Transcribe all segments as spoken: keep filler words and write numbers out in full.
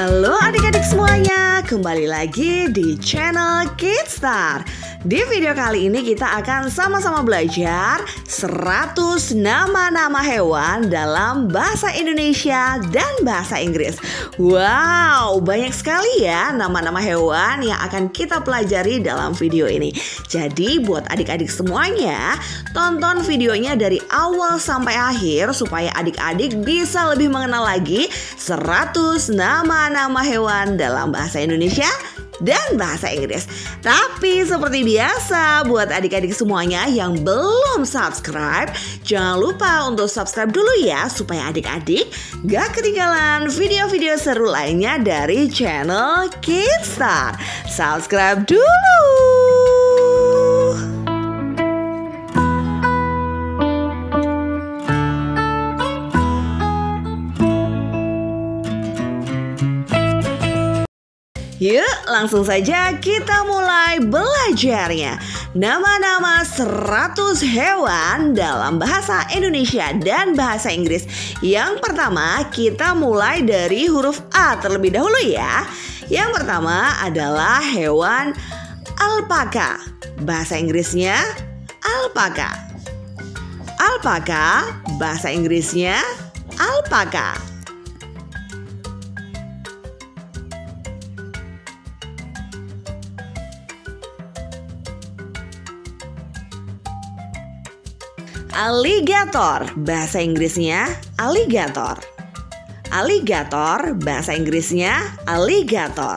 Halo adik-adik semuanya, kembali lagi di channel Kidstar. Di video kali ini kita akan sama-sama belajar seratus nama-nama hewan dalam bahasa Indonesia dan bahasa Inggris. Wow, banyak sekali ya nama-nama hewan yang akan kita pelajari dalam video ini. Jadi buat adik-adik semuanya, tonton videonya dari awal sampai akhir supaya adik-adik bisa lebih mengenal lagi seratus nama-nama hewan dalam bahasa Indonesia dan bahasa Inggris. Tapi seperti biasa, buat adik-adik semuanya yang belum subscribe, jangan lupa untuk subscribe dulu ya, supaya adik-adik gak ketinggalan video-video seru lainnya dari channel Kidstar. Subscribe dulu. Yuk langsung saja kita mulai belajarnya. Nama-nama seratus hewan dalam bahasa Indonesia dan bahasa Inggris. Yang pertama kita mulai dari huruf A terlebih dahulu ya. Yang pertama adalah hewan alpaka. Bahasa Inggrisnya alpaka. Alpaka bahasa Inggrisnya alpaka. Alligator, bahasa Inggrisnya alligator. Alligator, bahasa Inggrisnya alligator.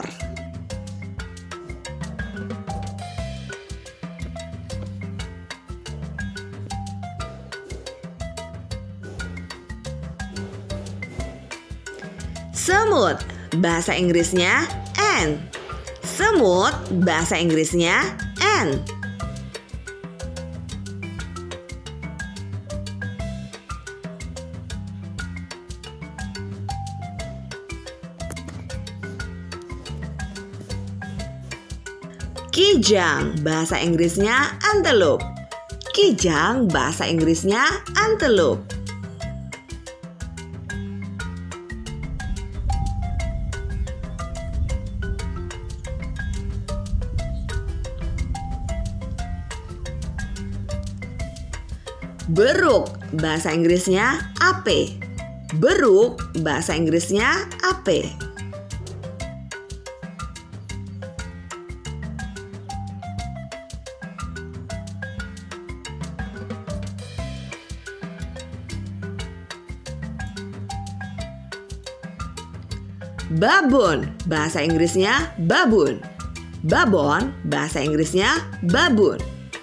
Semut, bahasa Inggrisnya ant. Semut, bahasa Inggrisnya ant. Kijang, bahasa Inggrisnya antelope. Kijang, bahasa Inggrisnya antelope. Beruk, bahasa Inggrisnya ape. Beruk, bahasa Inggrisnya ape. Babon, bahasa Inggrisnya babun. Babon, bahasa Inggrisnya babun.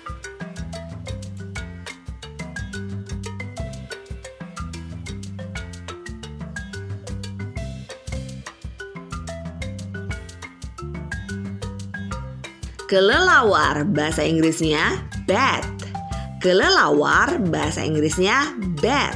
Kelelawar, bahasa Inggrisnya bat. Kelelawar, bahasa Inggrisnya bat.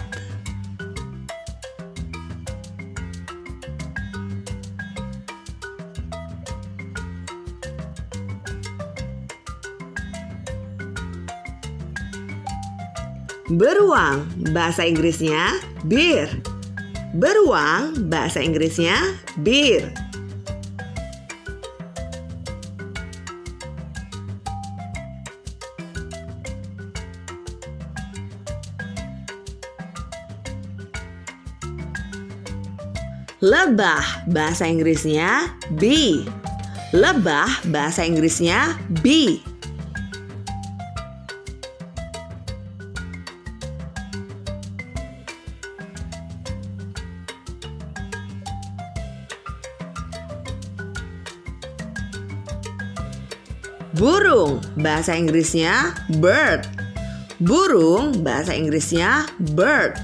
Beruang, bahasa Inggrisnya bear. Beruang, bahasa Inggrisnya bear. Lebah, bahasa Inggrisnya bee. Lebah, bahasa Inggrisnya bee. Burung, bahasa Inggrisnya bird. Burung, bahasa Inggrisnya bird.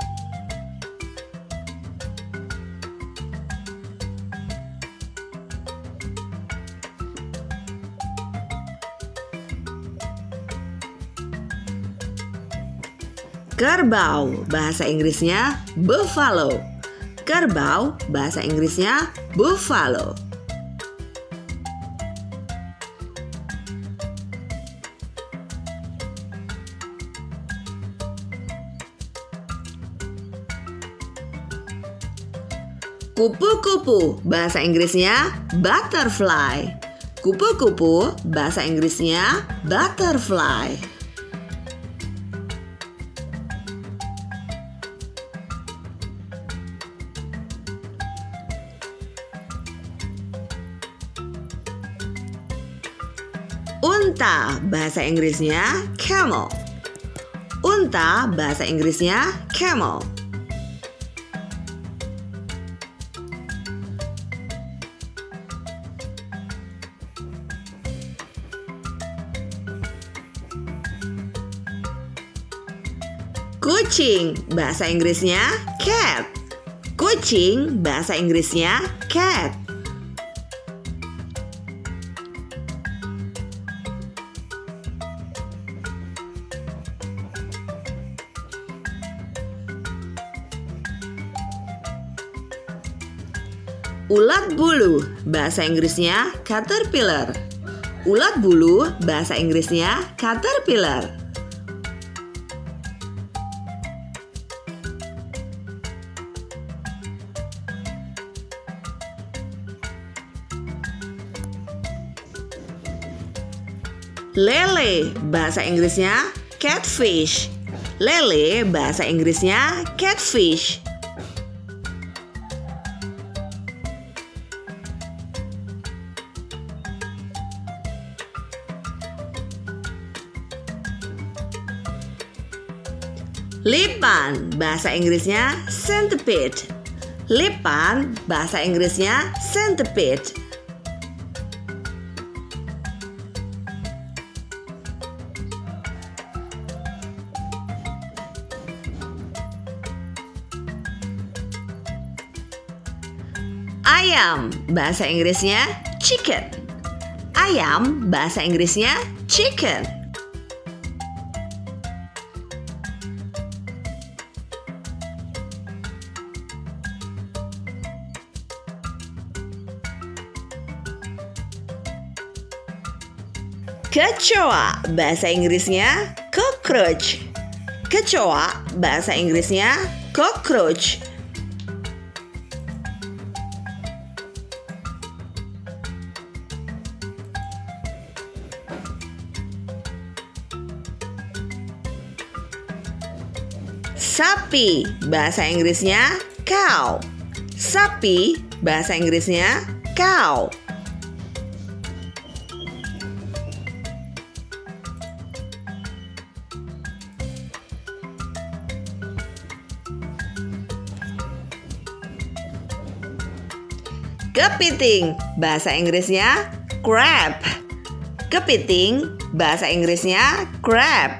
Kerbau, bahasa Inggrisnya buffalo. Kerbau, bahasa Inggrisnya buffalo. Kupu-kupu, bahasa Inggrisnya butterfly. Kupu-kupu, bahasa Inggrisnya butterfly. Unta, bahasa Inggrisnya camel. Unta, bahasa Inggrisnya camel. Kucing, bahasa Inggrisnya cat. Kucing, bahasa Inggrisnya cat. Ulat bulu, bahasa Inggrisnya caterpillar. Ulat bulu, bahasa Inggrisnya caterpillar. Lele, bahasa Inggrisnya catfish. Lele, bahasa Inggrisnya catfish. Lipan, bahasa Inggrisnya centipede. Lipan, bahasa Inggrisnya centipede. Ayam, bahasa Inggrisnya chicken. Ayam, bahasa Inggrisnya chicken. Kecoa, bahasa Inggrisnya cockroach. Kecoa, bahasa Inggrisnya cockroach. Sapi, bahasa Inggrisnya cow. Sapi, bahasa Inggrisnya cow. Kepiting, bahasa Inggrisnya crab. Kepiting, bahasa Inggrisnya crab.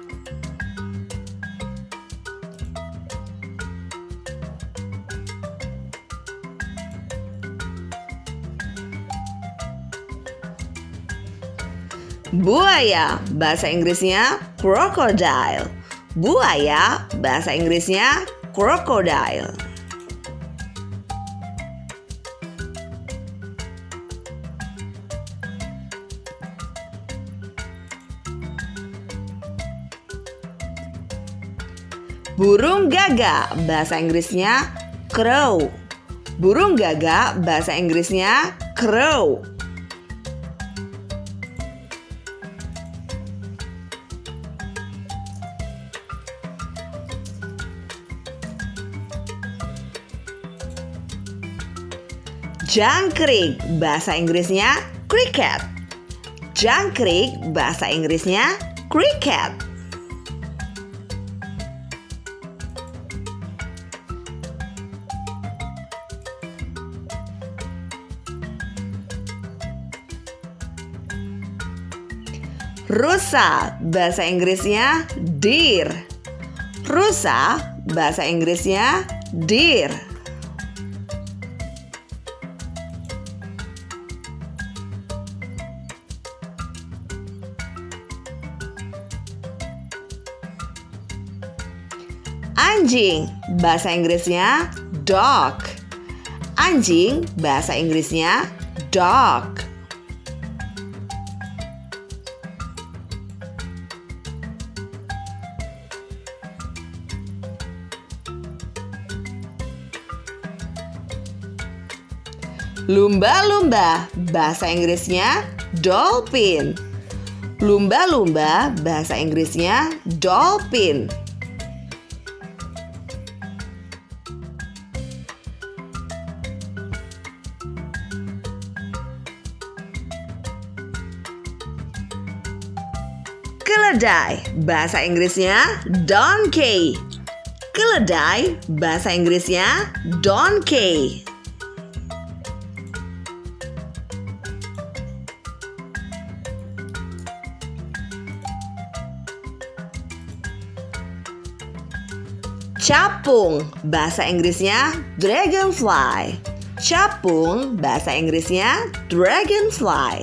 Buaya, bahasa Inggrisnya crocodile. Buaya, bahasa Inggrisnya crocodile. Burung gagak, bahasa Inggrisnya crow. Burung gagak, bahasa Inggrisnya crow. Jangkrik, bahasa Inggrisnya cricket. Jangkrik, bahasa Inggrisnya cricket. Rusa, bahasa Inggrisnya deer. Rusa, bahasa Inggrisnya deer. Anjing, bahasa Inggrisnya dog. Anjing, bahasa Inggrisnya dog. Lumba-lumba, bahasa Inggrisnya dolphin. Lumba-lumba, bahasa Inggrisnya dolphin. Keledai, bahasa Inggrisnya donkey. Keledai, bahasa Inggrisnya donkey. Capung, bahasa Inggrisnya dragonfly. Capung, bahasa Inggrisnya dragonfly.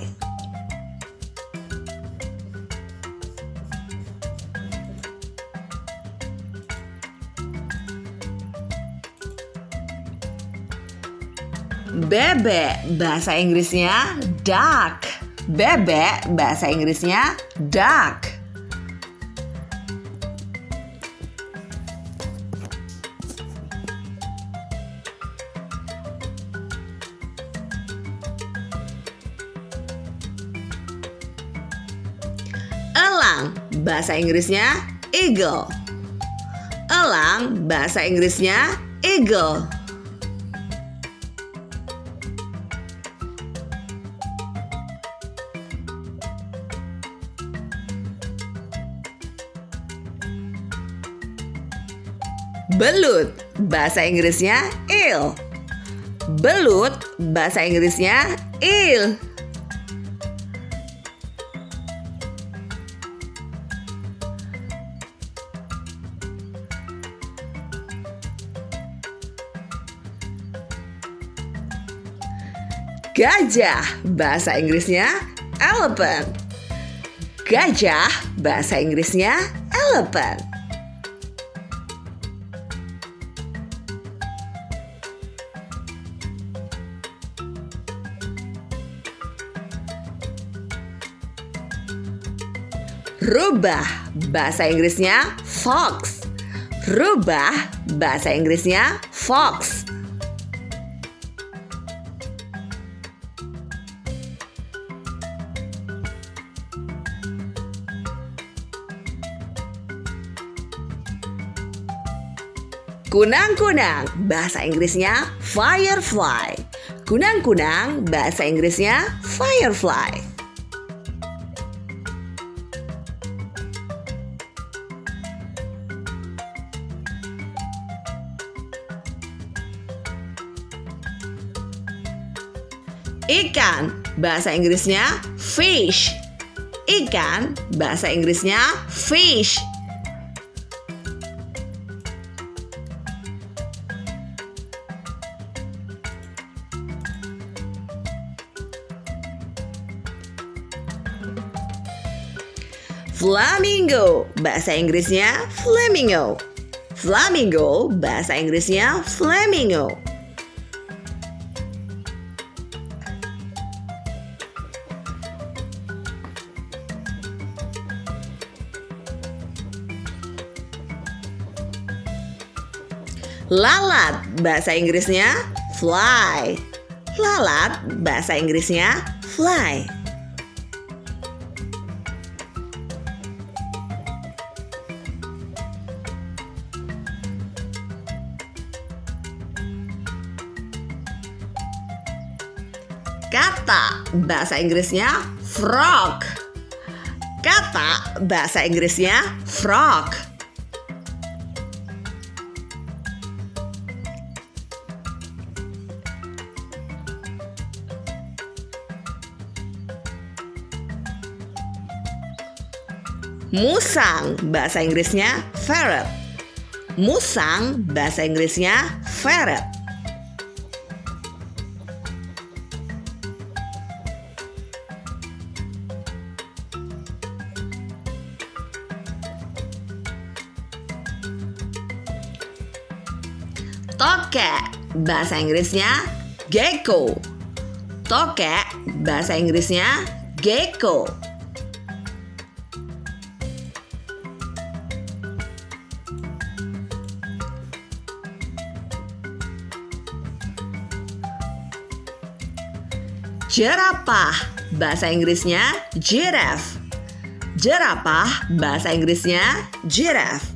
Bebek, bahasa Inggrisnya duck. Bebek, bahasa Inggrisnya duck. Elang, bahasa Inggrisnya eagle. Elang, bahasa Inggrisnya eagle. Belut, bahasa Inggrisnya eel. Belut, bahasa Inggrisnya eel. Gajah, bahasa Inggrisnya elephant. Gajah, bahasa Inggrisnya elephant. Rubah, bahasa Inggrisnya fox. Rubah, bahasa Inggrisnya fox. Kunang-kunang, bahasa Inggrisnya firefly. Kunang-kunang, bahasa Inggrisnya firefly. Ikan, bahasa Inggrisnya fish. Ikan, bahasa Inggrisnya fish. Flamingo, bahasa Inggrisnya flamingo. Flamingo, bahasa Inggrisnya flamingo. Lalat, bahasa Inggrisnya fly. Lalat, bahasa Inggrisnya fly. Kata, bahasa Inggrisnya frog. Kata, bahasa Inggrisnya frog. Musang, bahasa Inggrisnya ferret. Musang, bahasa Inggrisnya ferret. Tokek, bahasa Inggrisnya gecko. Tokek, bahasa Inggrisnya gecko. Jerapah, bahasa Inggrisnya giraffe. Jerapah, bahasa Inggrisnya giraffe.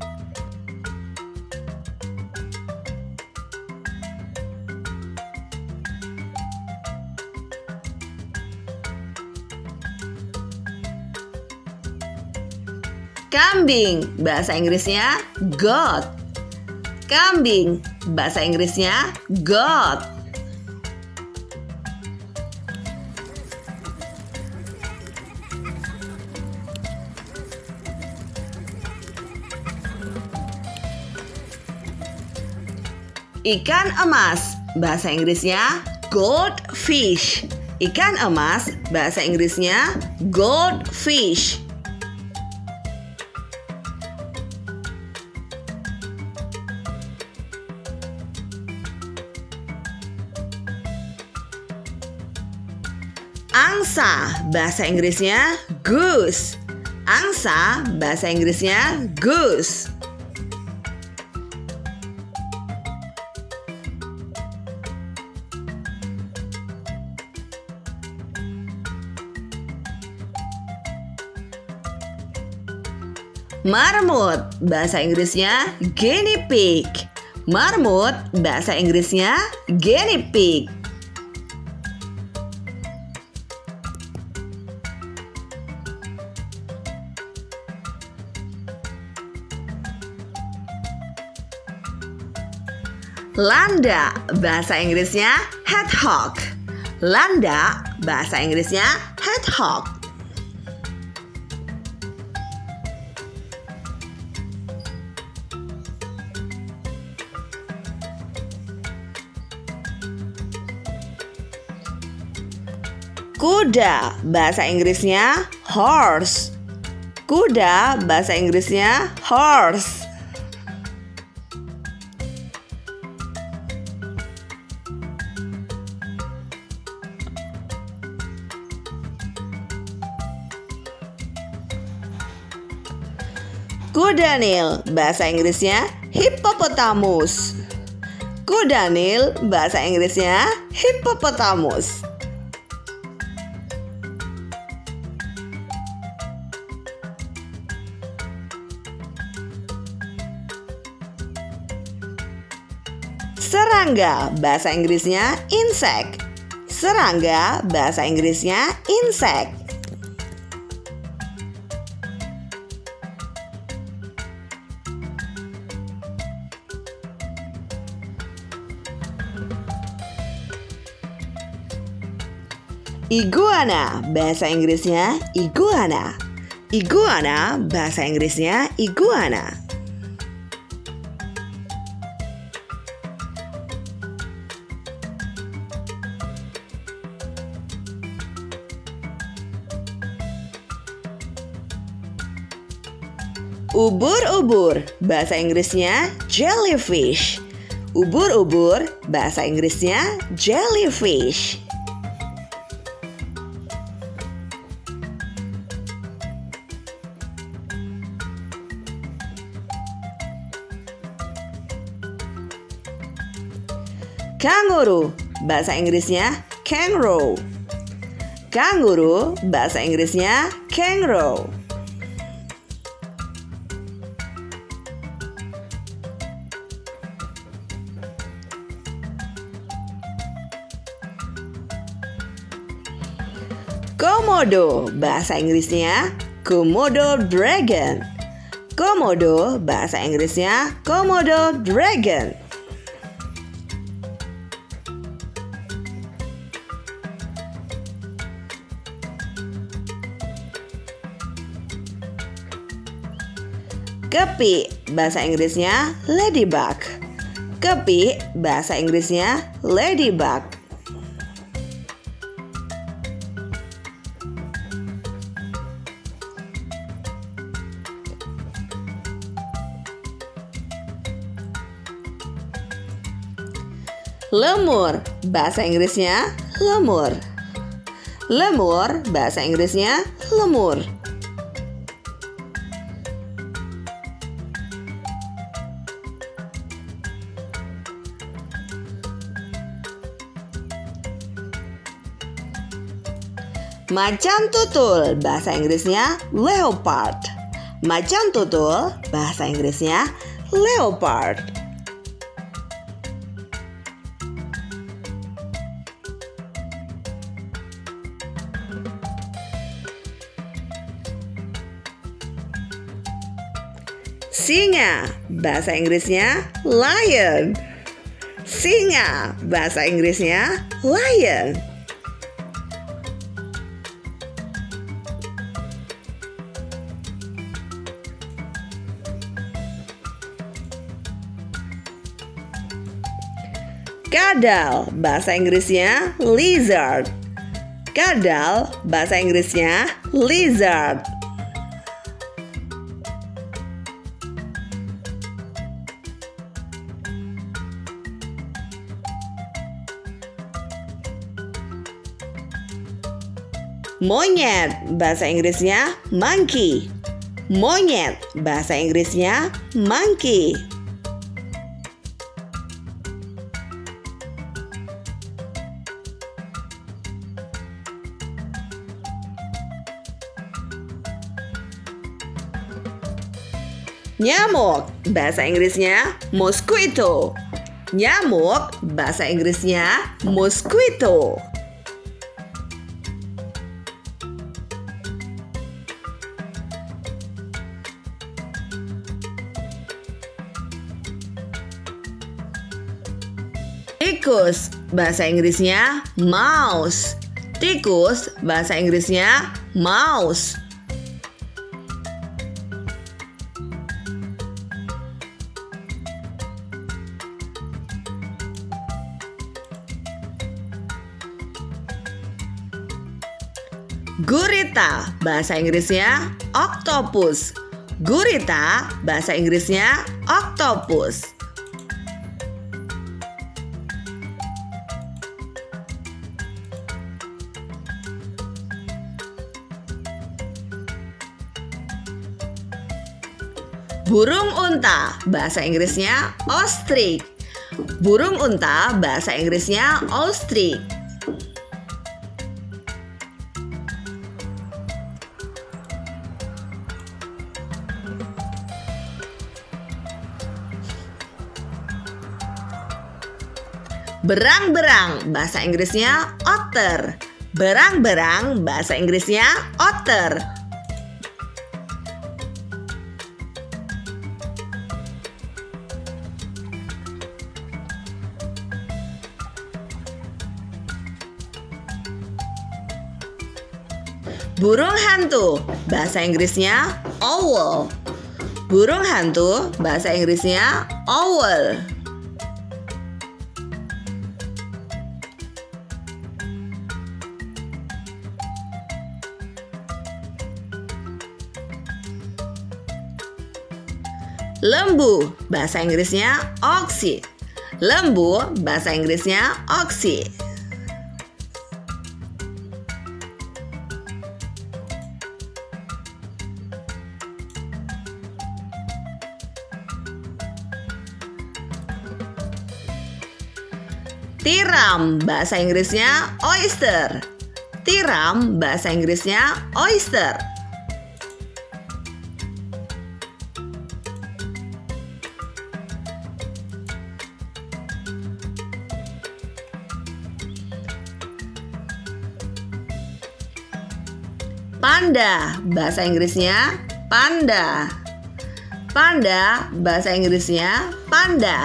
Kambing, bahasa Inggrisnya goat. Kambing, bahasa Inggrisnya goat. Ikan emas, bahasa Inggrisnya goldfish. Ikan emas, bahasa Inggrisnya goldfish. Angsa, bahasa Inggrisnya goose. Angsa, bahasa Inggrisnya goose. Marmut, bahasa Inggrisnya guinea pig. Marmut, bahasa Inggrisnya guinea pig. Landa, bahasa Inggrisnya hedgehog. Landa, bahasa Inggrisnya hedgehog. Kuda, bahasa Inggrisnya horse. Kuda, bahasa Inggrisnya horse. Kuda Nil, bahasa Inggrisnya hippopotamus. Kuda Nil, bahasa Inggrisnya hippopotamus. Serangga, bahasa Inggrisnya insect. Serangga, bahasa Inggrisnya insect. Iguana, bahasa Inggrisnya iguana. Iguana, bahasa Inggrisnya iguana. Ubur-ubur, bahasa Inggrisnya jellyfish. Ubur-ubur, bahasa Inggrisnya jellyfish. Kanguru, bahasa Inggrisnya kangaroo. Kanguru, bahasa Inggrisnya kangaroo. Komodo, bahasa Inggrisnya Komodo dragon. Komodo, bahasa Inggrisnya Komodo dragon. Kepi, bahasa Inggrisnya ladybug. Kepi, bahasa Inggrisnya ladybug. Lemur, bahasa Inggrisnya lemur. Lemur, bahasa Inggrisnya lemur. Macan tutul, bahasa Inggrisnya leopard. Macan tutul, bahasa Inggrisnya leopard. Singa, bahasa Inggrisnya lion. Singa, bahasa Inggrisnya lion. Kadal, bahasa Inggrisnya lizard. Kadal, bahasa Inggrisnya lizard. Monyet, bahasa Inggrisnya monkey. Monyet, bahasa Inggrisnya monkey. Nyamuk, bahasa Inggrisnya mosquito. Nyamuk, bahasa Inggrisnya mosquito. Tikus, bahasa Inggrisnya mouse. Tikus, bahasa Inggrisnya mouse. Gurita, bahasa Inggrisnya octopus. Gurita, bahasa Inggrisnya octopus. Burung unta, bahasa Inggrisnya ostrich. Burung unta, bahasa Inggrisnya ostrich. Berang-berang, bahasa Inggrisnya otter. Berang-berang, bahasa Inggrisnya otter. Burung hantu, bahasa Inggrisnya owl. Burung hantu, bahasa Inggrisnya owl. Lembu, bahasa Inggrisnya oxy. Lembu, bahasa Inggrisnya oxy. Tiram, bahasa Inggrisnya oyster. Tiram, bahasa Inggrisnya oyster. Panda, bahasa Inggrisnya panda. Panda, bahasa Inggrisnya panda.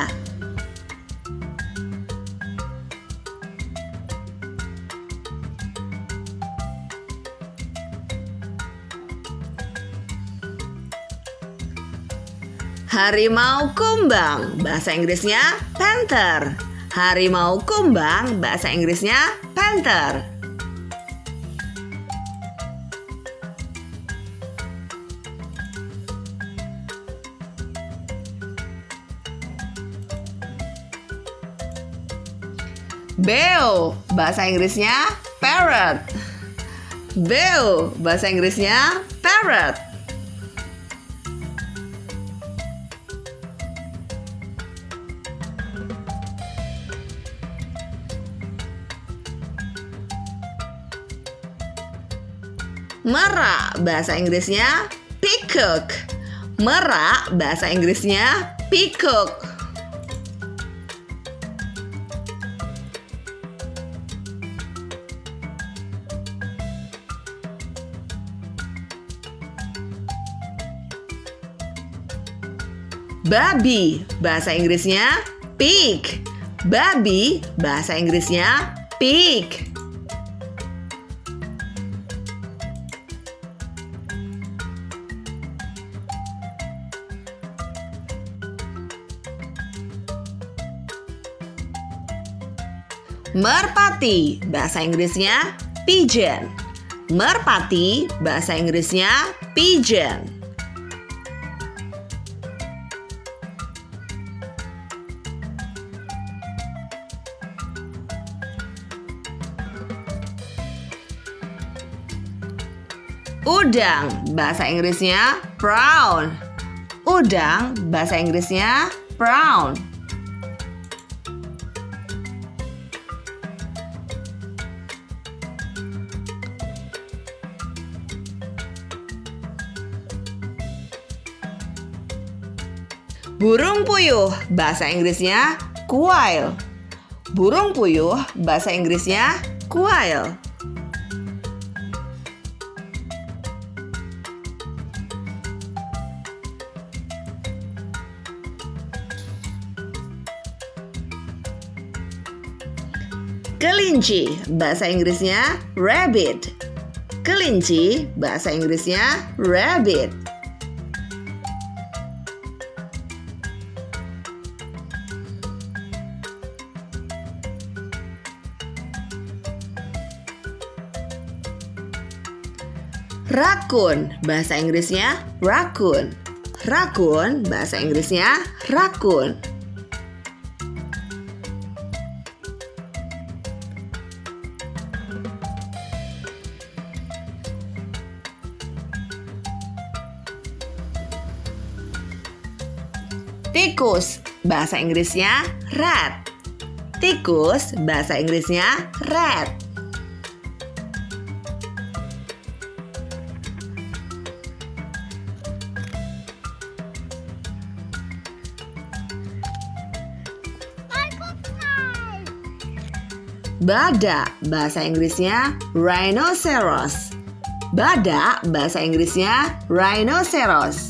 Harimau kumbang, bahasa Inggrisnya panther. Harimau kumbang, bahasa Inggrisnya panther. Beo, bahasa Inggrisnya parrot. Beo, bahasa Inggrisnya parrot. Merak bahasa Inggrisnya peacock. Merak bahasa Inggrisnya peacock. Babi bahasa Inggrisnya pig. Babi bahasa Inggrisnya pig. Merpati bahasa Inggrisnya pigeon. Merpati bahasa Inggrisnya pigeon. Udang bahasa Inggrisnya prawn. Udang bahasa Inggrisnya prawn. Burung puyuh bahasa Inggrisnya quail. Burung puyuh bahasa Inggrisnya quail. Kelinci bahasa Inggrisnya rabbit. Kelinci bahasa Inggrisnya rabbit. Rakun bahasa Inggrisnya raccoon. Raccoon bahasa Inggrisnya raccoon. Tikus bahasa Inggrisnya rat. Tikus bahasa Inggrisnya rat. Badak bahasa Inggrisnya rhinoceros. Badak bahasa Inggrisnya rhinoceros.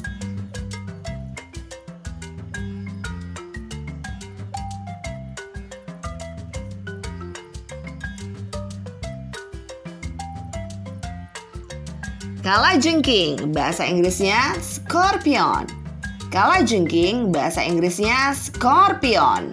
Kalajengking bahasa Inggrisnya scorpion. Kalajengking bahasa Inggrisnya scorpion.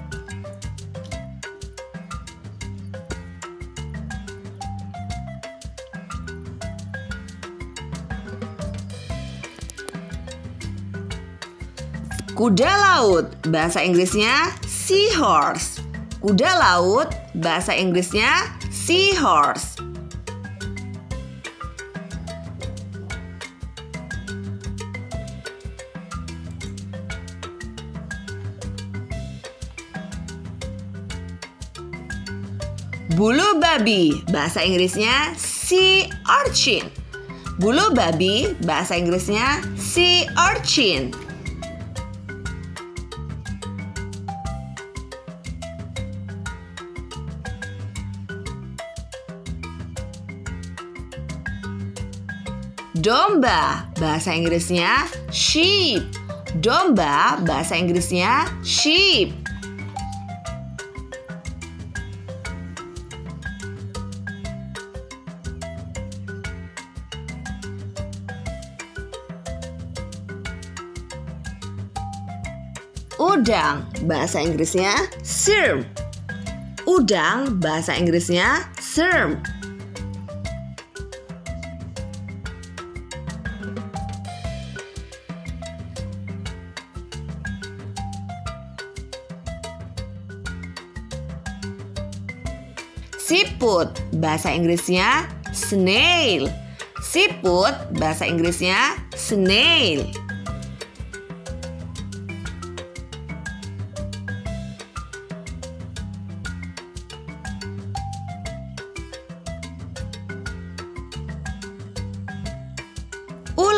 Kuda laut bahasa Inggrisnya seahorse. Kuda laut bahasa Inggrisnya seahorse. Bulu babi bahasa Inggrisnya sea urchin. Bulu babi bahasa Inggrisnya sea urchin. Domba bahasa Inggrisnya sheep. Domba bahasa Inggrisnya sheep. Udang bahasa Inggrisnya shrimp. Udang bahasa Inggrisnya shrimp. Siput bahasa Inggrisnya snail. Siput bahasa Inggrisnya snail.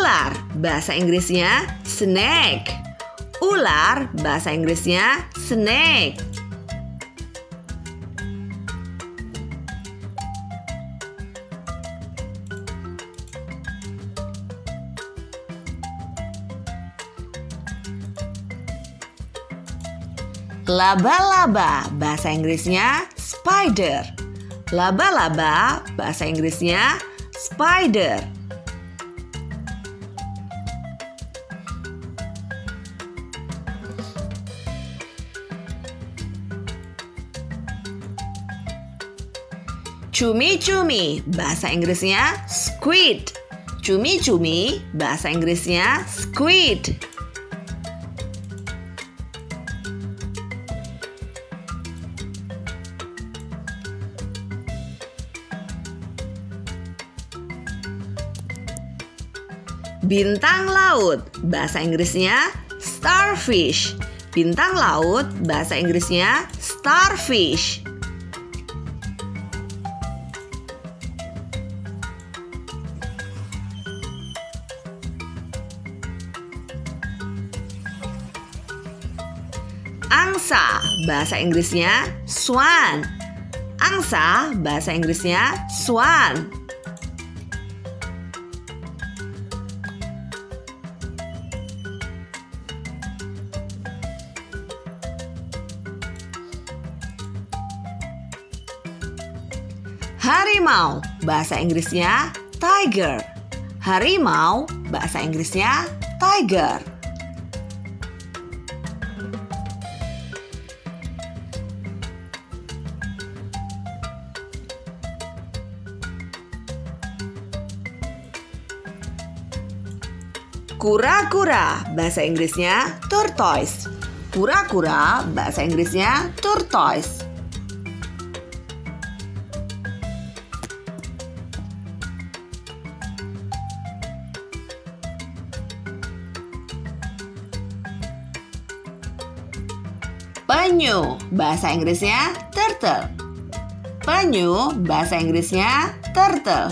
Ular, bahasa Inggrisnya snake. Ular, bahasa Inggrisnya snake. Laba-laba, bahasa Inggrisnya spider. Laba-laba, bahasa Inggrisnya spider. Cumi-cumi, bahasa Inggrisnya squid. Cumi-cumi, bahasa Inggrisnya squid. Bintang laut, bahasa Inggrisnya starfish. Bintang laut, bahasa Inggrisnya starfish. Angsa, bahasa Inggrisnya swan. Angsa, bahasa Inggrisnya swan. Harimau, bahasa Inggrisnya tiger. Harimau, bahasa Inggrisnya tiger. Kura-kura, bahasa Inggrisnya tortoise. Kura-kura, bahasa Inggrisnya tortoise. Penyu, bahasa Inggrisnya turtle. Penyu, bahasa Inggrisnya turtle.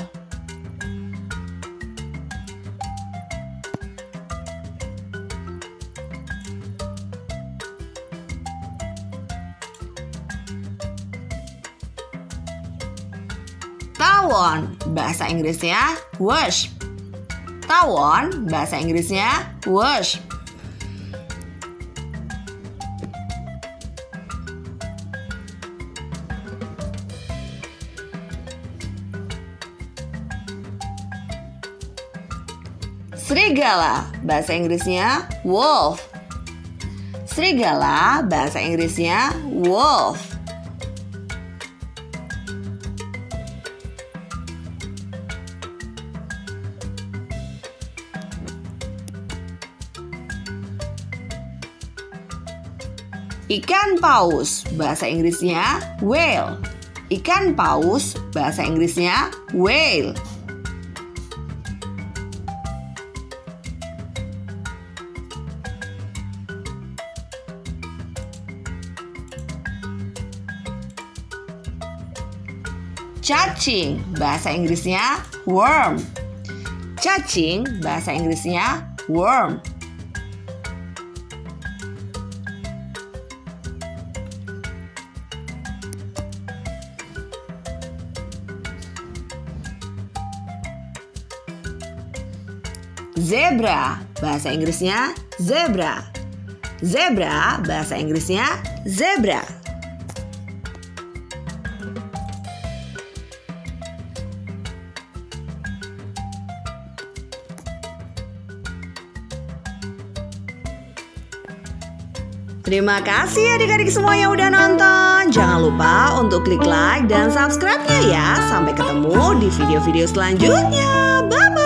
Tawon, bahasa Inggrisnya wasp. Tawon, bahasa Inggrisnya wasp. Serigala, bahasa Inggrisnya wolf. Serigala, bahasa Inggrisnya wolf. Ikan paus, bahasa Inggrisnya whale. Ikan paus, bahasa Inggrisnya whale. Cacing, bahasa Inggrisnya worm. Cacing, bahasa Inggrisnya worm. Zebra, bahasa Inggrisnya zebra. Zebra, bahasa Inggrisnya zebra. Terima kasih adik-adik semua yang udah nonton. Jangan lupa untuk klik like dan subscribe-nya ya. Sampai ketemu di video-video selanjutnya. Bye-bye.